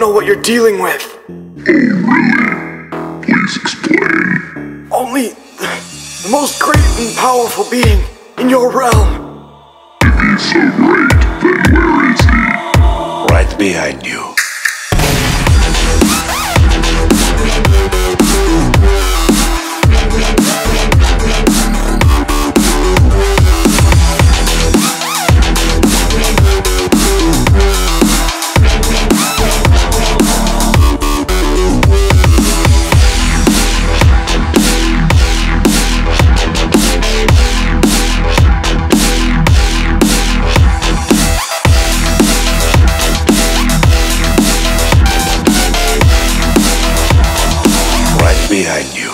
know what you're dealing with. Oh, really? Please explain. Only the most great and powerful being in your realm. If he's so great, then where is he? Right behind you. Behind you.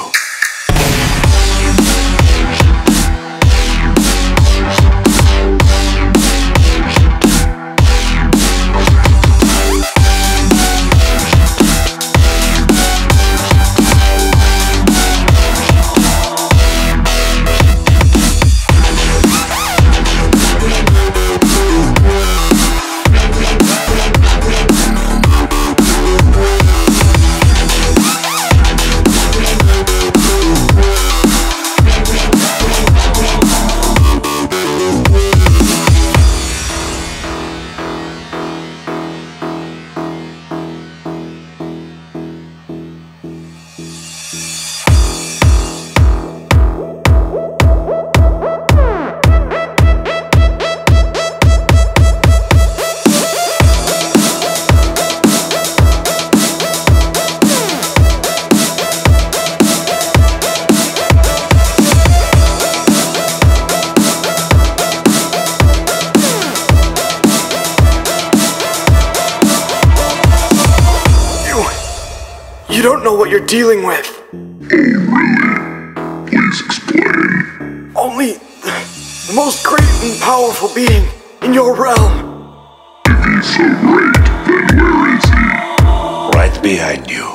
You don't know what you're dealing with. Oh, really? Please explain. Only the most great and powerful being in your realm. If he's so great, then where is he? Right behind you.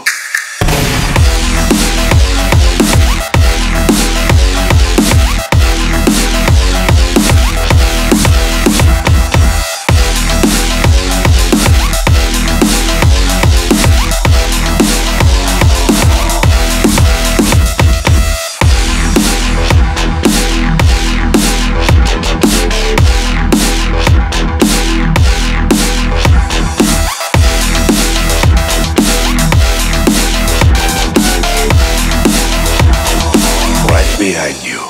Behind you.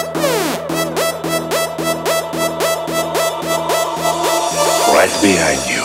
Right behind you.